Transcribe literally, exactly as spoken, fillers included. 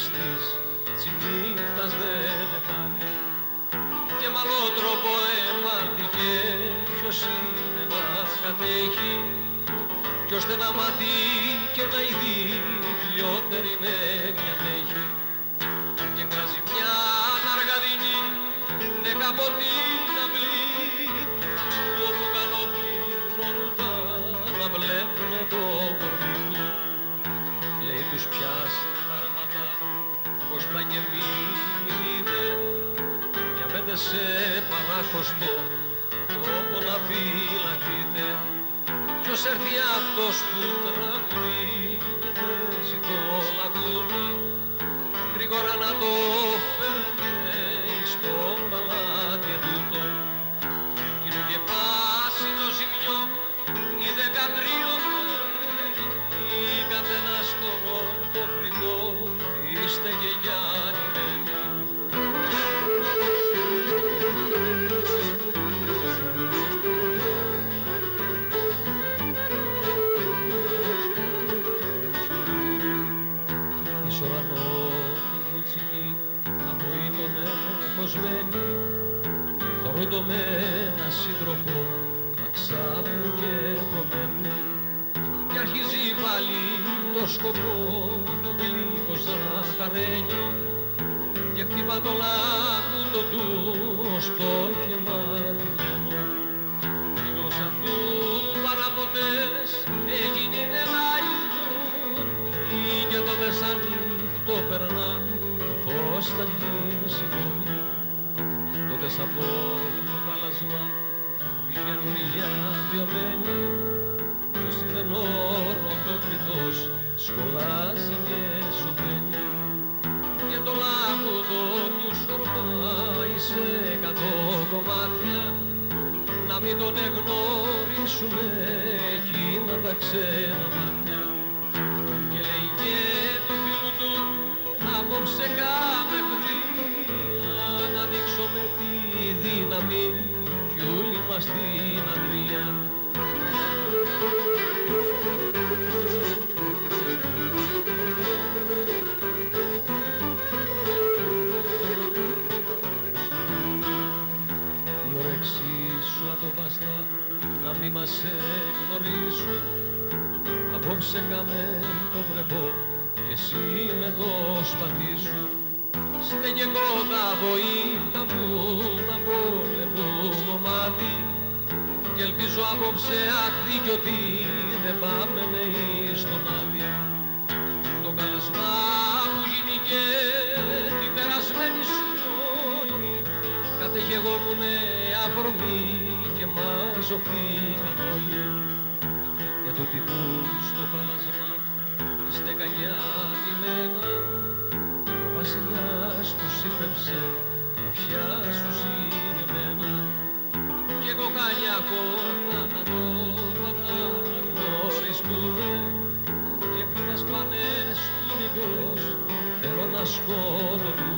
της νύχτας δεν πετάνει και μ' άλλο τρόπο εμάθηκε ποιος είναι να κατέχει κι ώστε να μάθει και να ειδεί λιότερη με μια έχει και κράζει μια αργαδινή ναι κάποτε να βλή όπου καλοπληρώνουν τα να βλέπουνε το κορμί του λέει τους πιάστε τάρματα πως θα γεμείτε κι αμέτε σε παράχωστο τόπο να φυλαχτείτε ποιος έρθει αυτός που τραγουδείτε ζητώ λαγούδι γρήγορα να το φέρετε στο παλάτι τούτο κοινού και πάση το ζημιό η δεκατρίο ή καθένα στο ρόλο κρυβό είστε και κι ανημένοι. Θωρούντο με ένα σύντροφο αξάπου και προμένει και αρχίζει πάλι το σκοπό το γλυκό ζαχαρένιο και χτυπά το λάκκουτο του στο χεμάτιμένο η γλώσσα του παραποτές έγινε ένα ειδόνι και το μεσανύχτο περνά το φως θα αρχίσει μόνη τότε από το χαλασμά πηγαίνουν οι διαβιωμένοι κι ο στενόροτοκριτός σχολάζει και σωπαίνει και το λάκκουτο τους χορτάει σε εκατό κομμάτια να μην τον εγνωρίσουμε εκείνα τα ξένα μάτια και λέει και το φίλου του απόψε κάμε γρήγορα να δείξουμε τη δύναμη κι όλοι μας την αντρία. Η όρεξή σου ατοβαστά να μη μας εγνωρίσουν απόψε κάμε το βρεπό και εσύ με το σπαθί σου στέγε κοντά βοήθα μου να πολεμούμε μάτι και ελπίζω απόψε άκρη κι ότι δεν πάμε νέοι στον άδει το καλεσμά που γίνηκε την περασμένη σχόλη κατεχεγόμουνε αφορμή και μαζωθήκαν όλοι για τούτη που στο καλασμά στέκαγε αδειμένα ο βασιλιάς τους ύπεψε αυτιά σου είναι εμένα κι εγώ καλιακό θάνατο παραναγνωριστούμε και πριν μας πάνε στου νυχός θέλω να σκότω